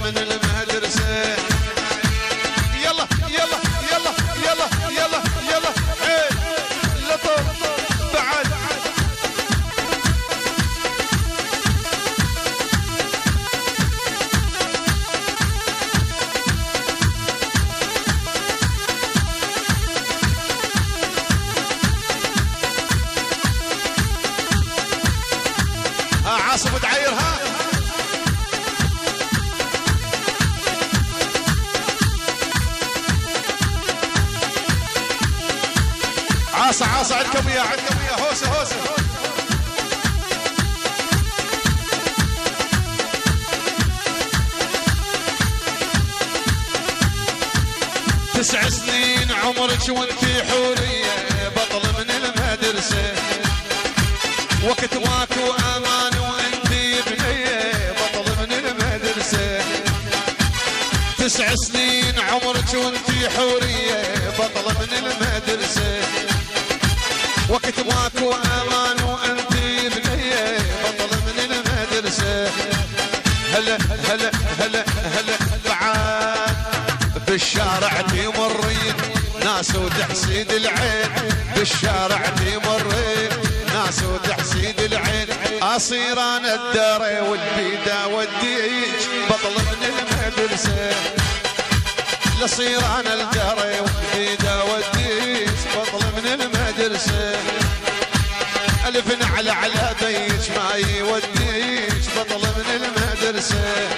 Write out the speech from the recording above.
من المدرسة. يلا يلا يلا يلا يلا يلا عين لطف بعد. عاصم تعيرها. عاصة عندكم وياه هوسة. تسع سنين عمرك وانتي حورية بطل من المدرسة، وقت ماكو امان وانتي بنية بطل من المدرسة. 9 سنين عمرك وانتي حورية بطل من المدرسة، وقت ماكو امان وانتي بنية بطل من المدرسة. هلا هلا هلا هلا بعد بالشارع تمرين ناس وتحسيد العين، بالشارع تمرين ناس وتحسيد العين. اصير انا الدري والبيدا وديك بطل من المدرسة، لصير انا الدري والبيدا وديك بطل من المدرسة. الف على بيك ما يوديك بطل من المدرسة.